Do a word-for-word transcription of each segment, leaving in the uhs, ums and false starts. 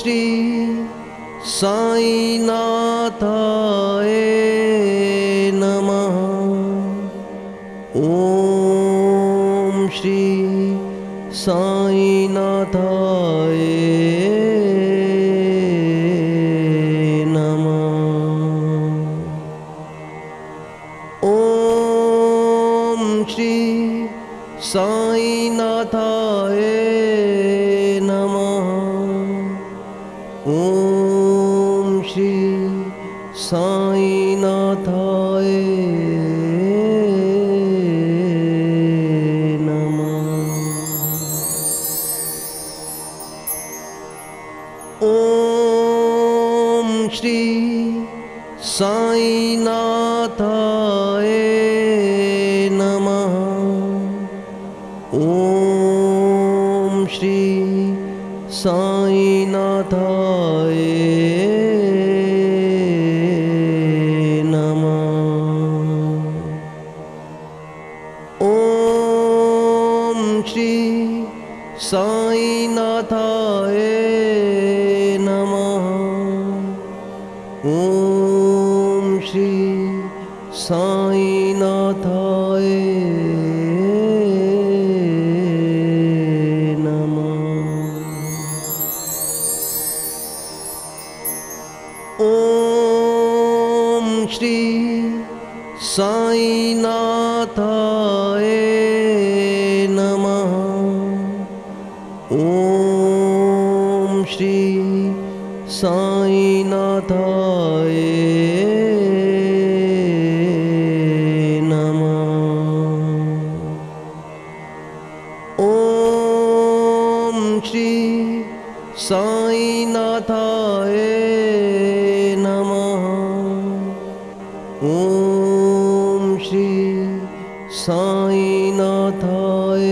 श्री साईनाथाय नमः। ॐ श्री साईनाथाय नमः। ॐ श्री साईनाथाय नमः। ॐ श्री साईनाथाय ॐ श्री साईनाथाय नमः। ॐ श्री साईनाथाय नमः। ॐ श्री साईनाथाय नमः। ॐ श्री साईनाथाय नमः। ॐ श्री साईनाथाय नमः। ॐ श्री साईनाथाय नमः। ॐ श्री साईनाथाय नमः। ॐ श्री साईनाथाय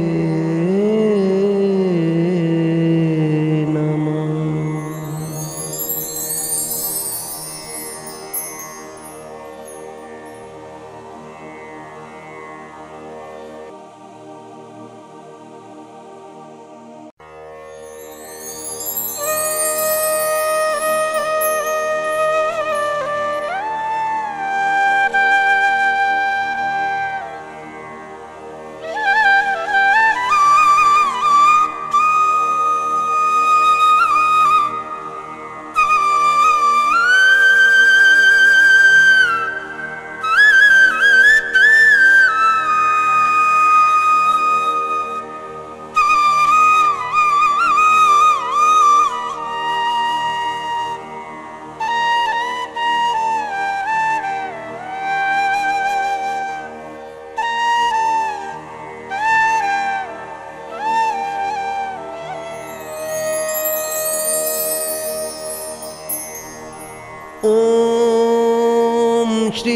ॐ श्री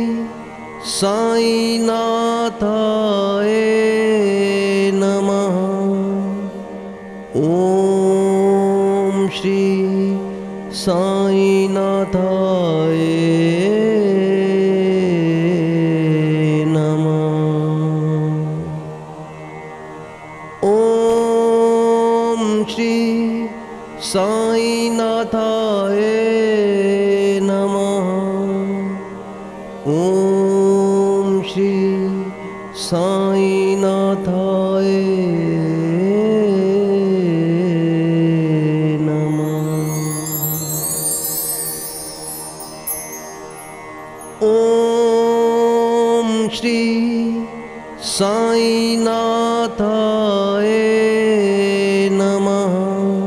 साईनाथाय नमः। ॐ श्री साईनाथाय नमः। ॐ श्री साईनाथाय नमः। ॐ श्री साईनाथाय नमः। ॐ श्री साईनाथाय नमः।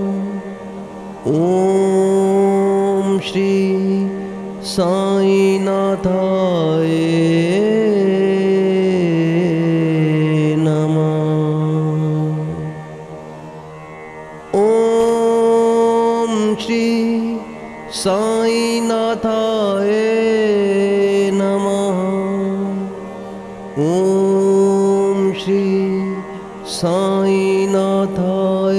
ॐ श्री साईनाथाय नमः। ॐ श्री साईनाथाय नमः। ॐ श्री साईनाथाय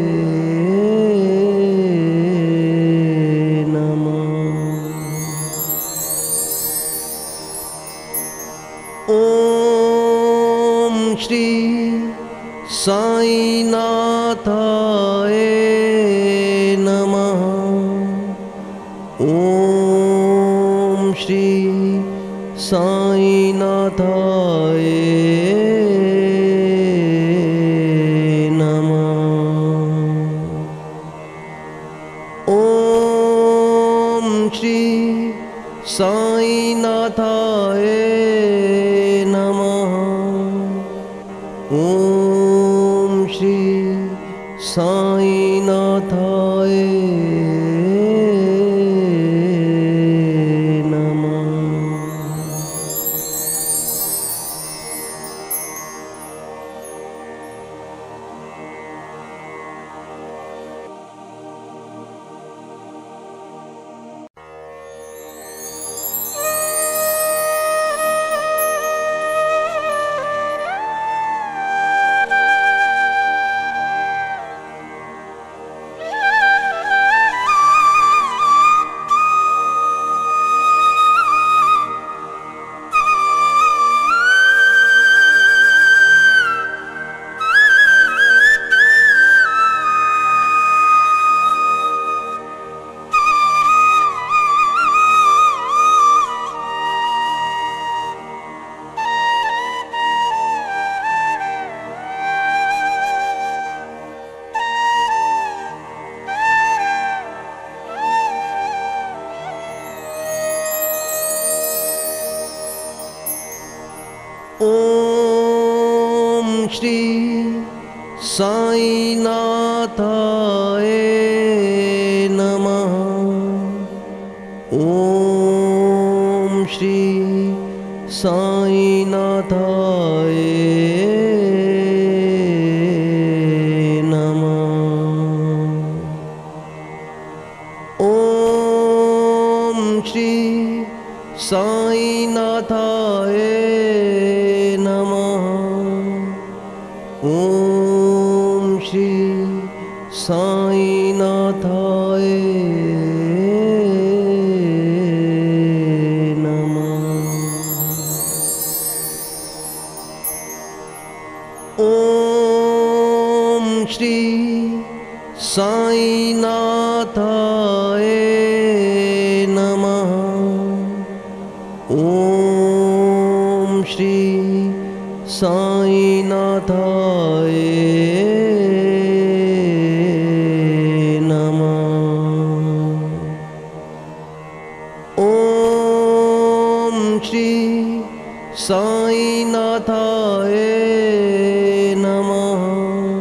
ॐ श्री साईनाथाय नमः। ॐ श्री साईनाथाय नमः। ॐ श्री साईनाथाय नमः। ॐ श्री साईनाथाय नमः। ॐ श्री साईनाथाय नमः। ॐ श्री साईनाथाय नमः। ॐ श्री साईनाथाय नमः। ॐ श्री साईनाथाय नमः। ॐ श्री साईनाथाय नमः। ॐ श्री साईनाथाय नमः। ॐ श्री साईनाथाय नमः।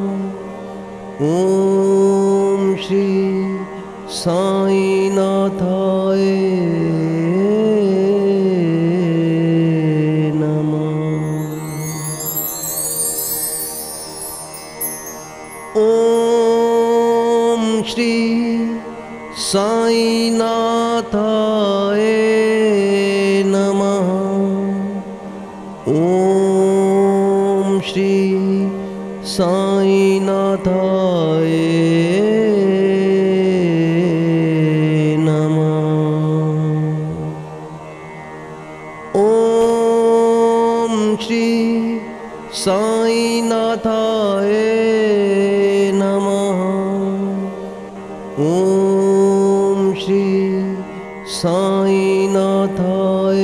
ॐ श्री साईनाथाय ॐ श्री साईनाथाय नमः। ॐ श्री साईनाथाय नमः। ॐ श्री साईनाथाय नमः। ॐ श्री साईनाथाय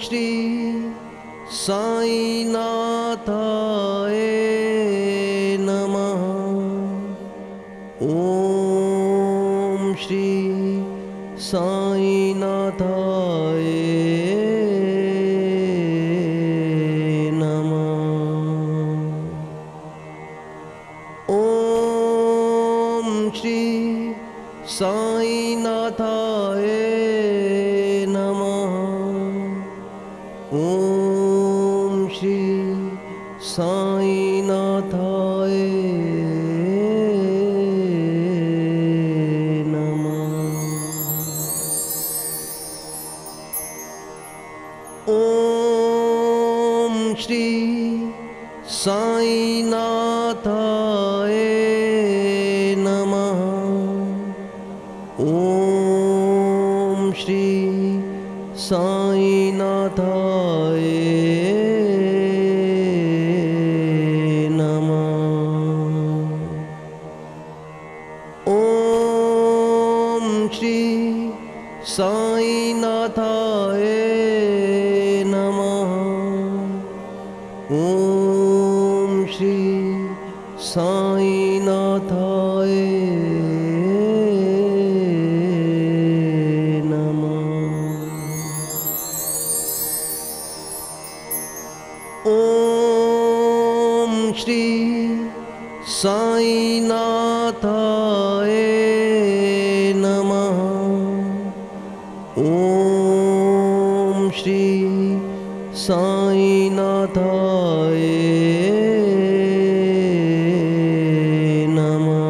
श्री साईनाथाय नमः। ॐ श्री साईनाथाय नमः। ॐ श्री साईनाथाय नमः। ॐ श्री साईनाथाय ॐ श्री साईनाथाय नमः। ॐ श्री साईनाथाय नमः। ॐ श्री साईनाथाय नमः। ॐ श्री साईनाथाय नमः। ॐ श्री साईनाथाय नमः। ॐ श्री साईनाथाय नमः।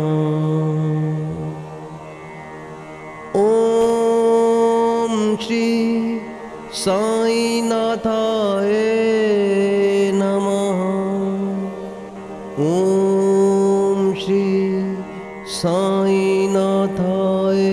ॐ श्री साईनाथाय नमः। ॐ श्री साईनाथाय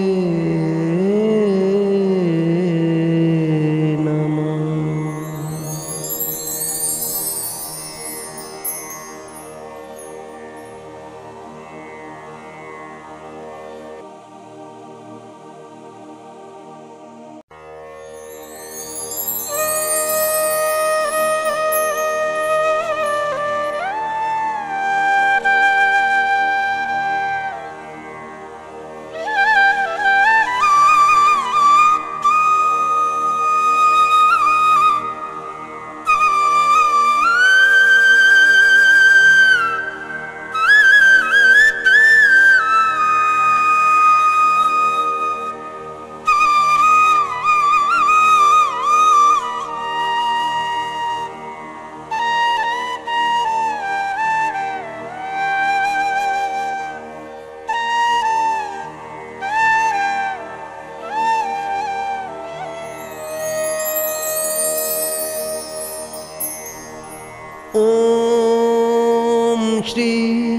ॐ श्री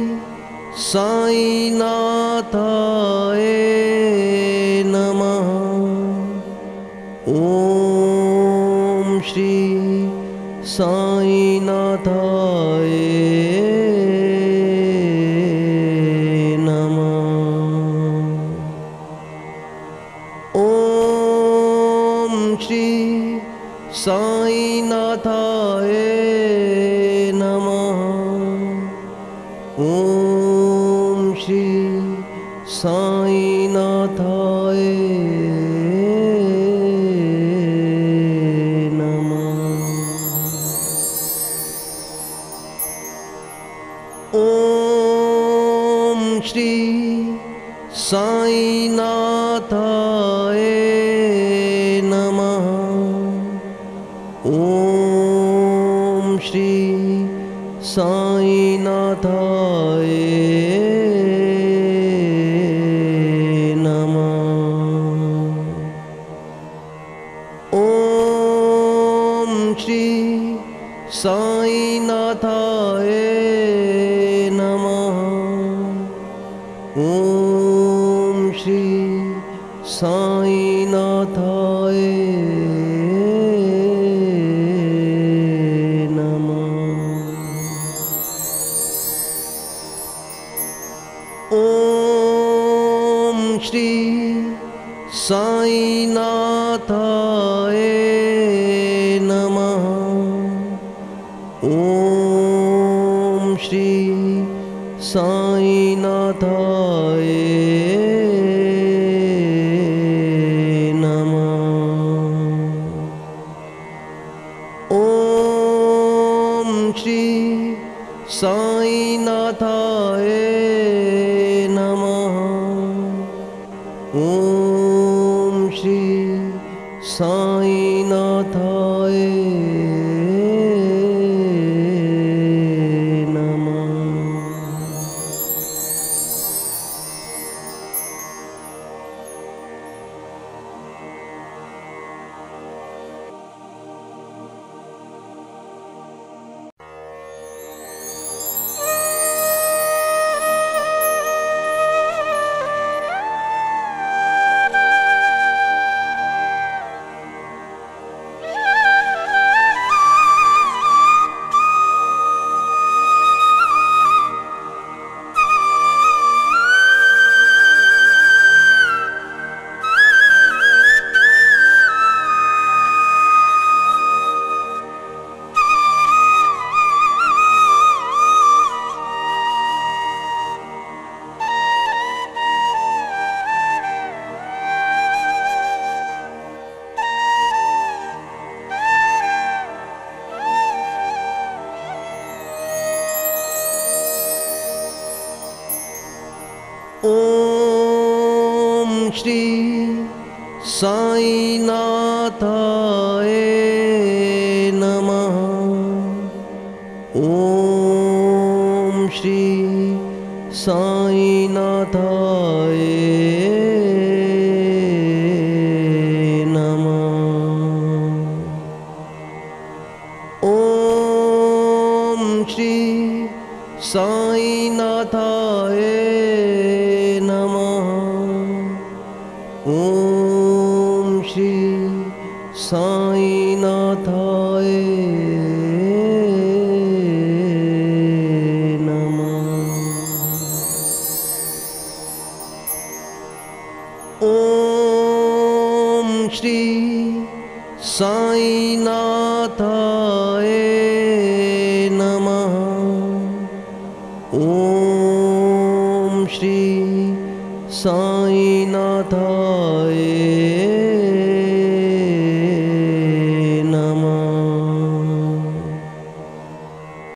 साईनाथाय नमः। ॐ श्री साईनाथाय नमः। ॐ श्री साईनाथाय नमः। ॐ श्री साईनाथाय नमः। ॐ श्री साईनाथाय नमः। ॐ श्री साईनाथाय नमः। ॐ श्री साईनाथाय नमः। ॐ श्री साईनाथाय ॐ श्री साईनाथाय नमः। साईनाथाय नमः। ओम श्री साईनाथाय नमः। ओम श्री साईनाथाय ओम श्री साईनाथाय नमः। ओम श्री साईनाथाय नमः। ओम श्री साईनाथाय ओम श्री साईनाथाय नमः। ओम श्री साईनाथाय नमः। ओम श्री साईनाथाय